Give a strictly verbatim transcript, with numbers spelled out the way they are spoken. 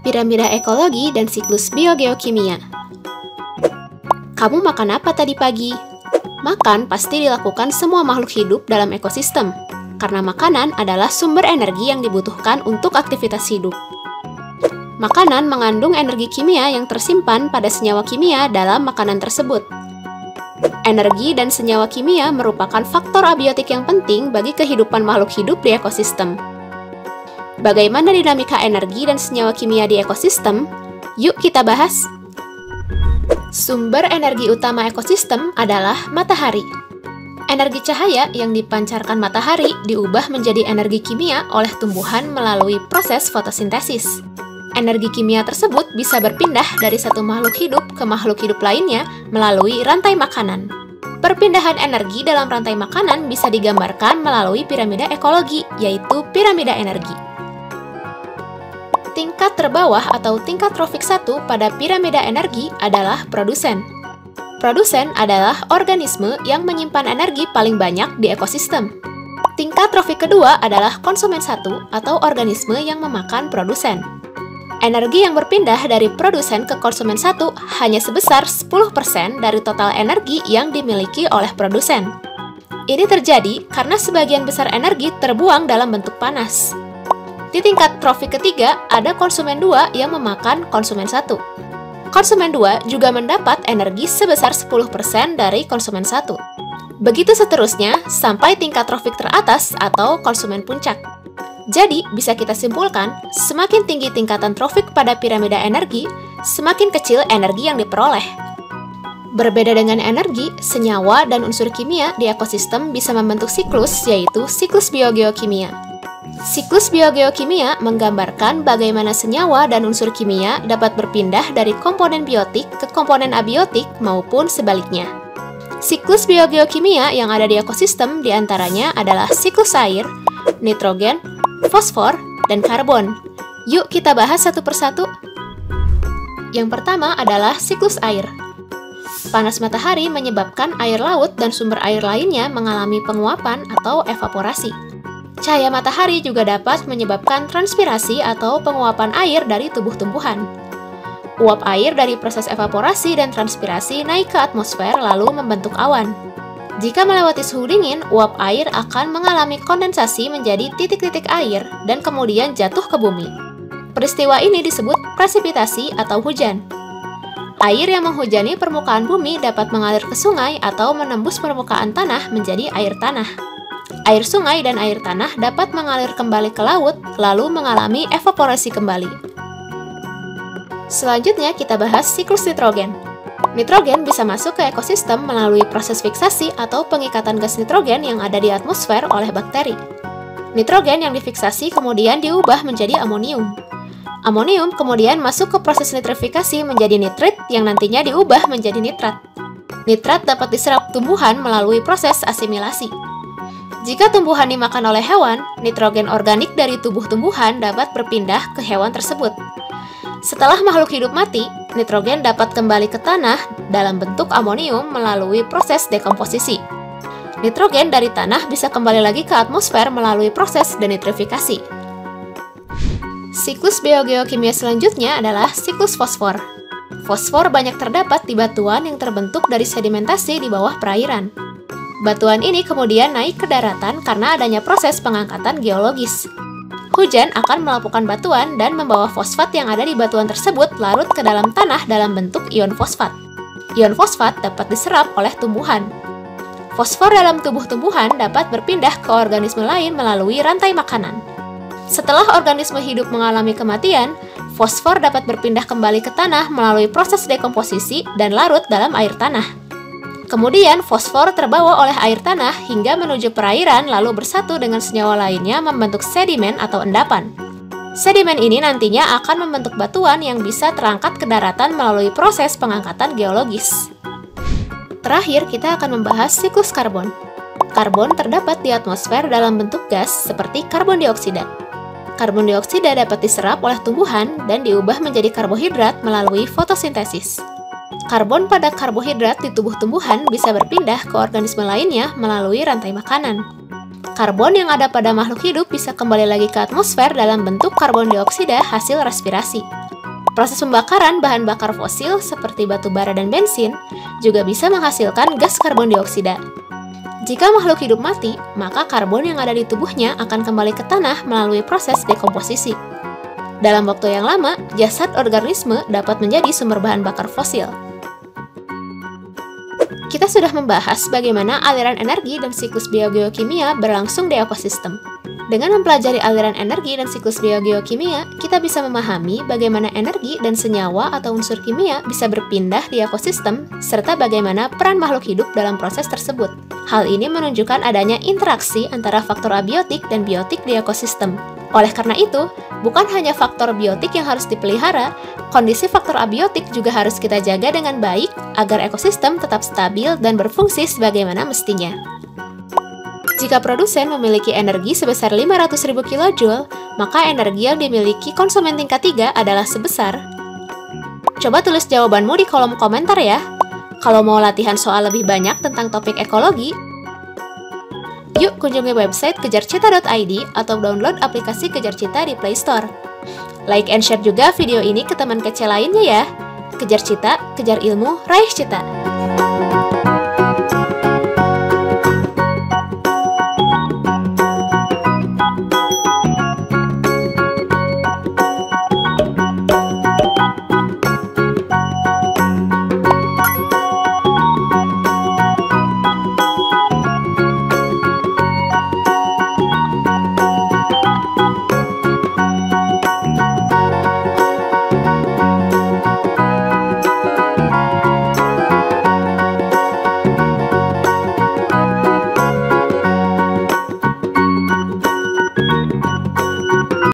Piramida ekologi dan siklus biogeokimia. Kamu makan apa tadi pagi? Makan pasti dilakukan semua makhluk hidup dalam ekosistem, karena makanan adalah sumber energi yang dibutuhkan untuk aktivitas hidup. Makanan mengandung energi kimia yang tersimpan pada senyawa kimia dalam makanan tersebut. Energi dan senyawa kimia merupakan faktor abiotik yang penting bagi kehidupan makhluk hidup di ekosistem. Bagaimana dinamika energi dan senyawa kimia di ekosistem? Yuk kita bahas. Sumber energi utama ekosistem adalah matahari. Energi cahaya yang dipancarkan matahari diubah menjadi energi kimia oleh tumbuhan melalui proses fotosintesis. Energi kimia tersebut bisa berpindah dari satu makhluk hidup ke makhluk hidup lainnya melalui rantai makanan. Perpindahan energi dalam rantai makanan bisa digambarkan melalui piramida ekologi, yaitu piramida energi. Tingkat terbawah atau tingkat trofik satu pada piramida energi adalah produsen. Produsen adalah organisme yang menyimpan energi paling banyak di ekosistem. Tingkat trofik kedua adalah konsumen satu atau organisme yang memakan produsen. Energi yang berpindah dari produsen ke konsumen satu hanya sebesar sepuluh persen dari total energi yang dimiliki oleh produsen. Ini terjadi karena sebagian besar energi terbuang dalam bentuk panas. Di tingkat trofik ketiga, ada konsumen dua yang memakan konsumen satu. Konsumen dua juga mendapat energi sebesar sepuluh persen dari konsumen satu. Begitu seterusnya, sampai tingkat trofik teratas atau konsumen puncak. Jadi, bisa kita simpulkan, semakin tinggi tingkatan trofik pada piramida energi, semakin kecil energi yang diperoleh. Berbeda dengan energi, senyawa dan unsur kimia di ekosistem bisa membentuk siklus, yaitu siklus biogeokimia. Siklus biogeokimia menggambarkan bagaimana senyawa dan unsur kimia dapat berpindah dari komponen biotik ke komponen abiotik maupun sebaliknya. Siklus biogeokimia yang ada di ekosistem diantaranya adalah siklus air, nitrogen, fosfor, dan karbon. Yuk kita bahas satu persatu. Yang pertama adalah siklus air. Panas matahari menyebabkan air laut dan sumber air lainnya mengalami penguapan atau evaporasi. Cahaya matahari juga dapat menyebabkan transpirasi atau penguapan air dari tubuh tumbuhan. Uap air dari proses evaporasi dan transpirasi naik ke atmosfer lalu membentuk awan. Jika melewati suhu dingin, uap air akan mengalami kondensasi menjadi titik-titik air dan kemudian jatuh ke bumi. Peristiwa ini disebut presipitasi atau hujan. Air yang menghujani permukaan bumi dapat mengalir ke sungai atau menembus permukaan tanah menjadi air tanah. Air sungai dan air tanah dapat mengalir kembali ke laut, lalu mengalami evaporasi kembali. Selanjutnya kita bahas siklus nitrogen. Nitrogen bisa masuk ke ekosistem melalui proses fiksasi atau pengikatan gas nitrogen yang ada di atmosfer oleh bakteri. Nitrogen yang difiksasi kemudian diubah menjadi amonium. Amonium kemudian masuk ke proses nitrifikasi menjadi nitrit yang nantinya diubah menjadi nitrat. Nitrat dapat diserap tumbuhan melalui proses asimilasi. Jika tumbuhan dimakan oleh hewan, nitrogen organik dari tubuh tumbuhan dapat berpindah ke hewan tersebut. Setelah makhluk hidup mati, nitrogen dapat kembali ke tanah dalam bentuk amonium melalui proses dekomposisi. Nitrogen dari tanah bisa kembali lagi ke atmosfer melalui proses denitrifikasi. Siklus biogeokimia selanjutnya adalah siklus fosfor. Fosfor banyak terdapat di batuan yang terbentuk dari sedimentasi di bawah perairan. Batuan ini kemudian naik ke daratan karena adanya proses pengangkatan geologis. Hujan akan melumpuhkan batuan dan membawa fosfat yang ada di batuan tersebut larut ke dalam tanah dalam bentuk ion fosfat. Ion fosfat dapat diserap oleh tumbuhan. Fosfor dalam tubuh tumbuhan dapat berpindah ke organisme lain melalui rantai makanan. Setelah organisme hidup mengalami kematian, fosfor dapat berpindah kembali ke tanah melalui proses dekomposisi dan larut dalam air tanah. Kemudian, fosfor terbawa oleh air tanah hingga menuju perairan lalu bersatu dengan senyawa lainnya membentuk sedimen atau endapan. Sedimen ini nantinya akan membentuk batuan yang bisa terangkat ke daratan melalui proses pengangkatan geologis. Terakhir, kita akan membahas siklus karbon. Karbon terdapat di atmosfer dalam bentuk gas seperti karbon dioksida. Karbon dioksida dapat diserap oleh tumbuhan dan diubah menjadi karbohidrat melalui fotosintesis. Karbon pada karbohidrat di tubuh tumbuhan bisa berpindah ke organisme lainnya melalui rantai makanan. Karbon yang ada pada makhluk hidup bisa kembali lagi ke atmosfer dalam bentuk karbon dioksida hasil respirasi. Proses pembakaran bahan bakar fosil seperti batu bara dan bensin juga bisa menghasilkan gas karbon dioksida. Jika makhluk hidup mati, maka karbon yang ada di tubuhnya akan kembali ke tanah melalui proses dekomposisi. Dalam waktu yang lama, jasad organisme dapat menjadi sumber bahan bakar fosil. Kita sudah membahas bagaimana aliran energi dan siklus biogeokimia berlangsung di ekosistem. Dengan mempelajari aliran energi dan siklus biogeokimia, kita bisa memahami bagaimana energi dan senyawa atau unsur kimia bisa berpindah di ekosistem, serta bagaimana peran makhluk hidup dalam proses tersebut. Hal ini menunjukkan adanya interaksi antara faktor abiotik dan biotik di ekosistem. Oleh karena itu, bukan hanya faktor biotik yang harus dipelihara, kondisi faktor abiotik juga harus kita jaga dengan baik agar ekosistem tetap stabil dan berfungsi sebagaimana mestinya. Jika produsen memiliki energi sebesar lima ratus ribu kilojoule, maka energi yang dimiliki konsumen tingkat tiga adalah sebesar. Coba tulis jawabanmu di kolom komentar ya. Kalau mau latihan soal lebih banyak tentang topik ekologi, yuk kunjungi website kejar cita dot i d atau download aplikasi Kejar Cita di Play Store. Like and share juga video ini ke teman kece lainnya ya. Kejar Cita, kejar ilmu, raih cita.